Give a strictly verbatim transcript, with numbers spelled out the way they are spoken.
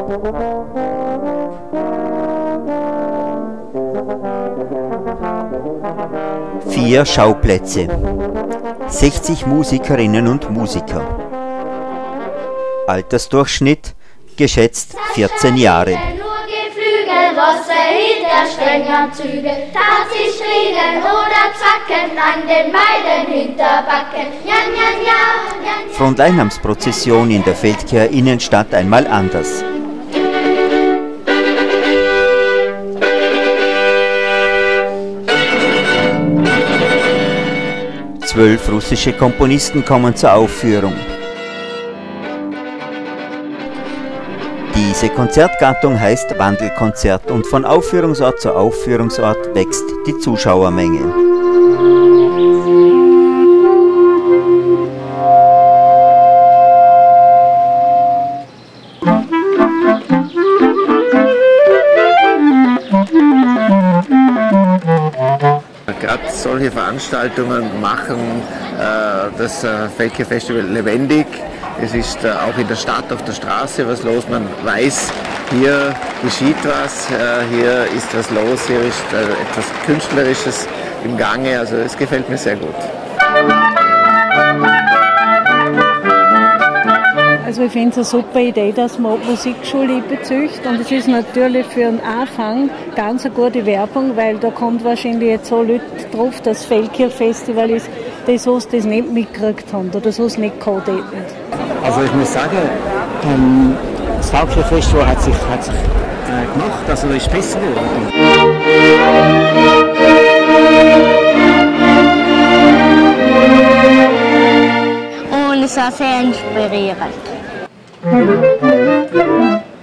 Vier Schauplätze, sechzig Musikerinnen und Musiker. Altersdurchschnitt geschätzt vierzehn Jahre. Rosse hinter strenger Züge, tat sich Riegeln oder Zacken an den beiden Hinterbacken. Jan, Jan, Jan, Jan, Jan. Fronleichnamsprozession in der Feldkircher Innenstadt einmal anders. Zwölf russische Komponisten kommen zur Aufführung. Diese Konzertgattung heißt Wandelkonzert und von Aufführungsort zu Aufführungsort wächst die Zuschauermenge. Gerade solche Veranstaltungen machen äh, das äh, Feldkircher Festival lebendig. Es ist äh, auch in der Stadt, auf der Straße was los. Man weiß, hier geschieht was, äh, hier ist was los, hier ist äh, etwas Künstlerisches im Gange. Also es gefällt mir sehr gut. Also ich finde es eine super Idee, dass man die Musikschule bezücht, und es ist natürlich für den Anfang ganz eine gute Werbung, weil da kommt wahrscheinlich jetzt so Leute drauf, dass das Feldkircher Festival ist, die sonst das nicht mitgekriegt haben oder sonst nicht gehabt hätten. Also ich muss sagen, ähm, das Feldkircher Festival hat sich, hat sich äh, gemacht, also ist besser geworden. Und es war sehr inspirierend.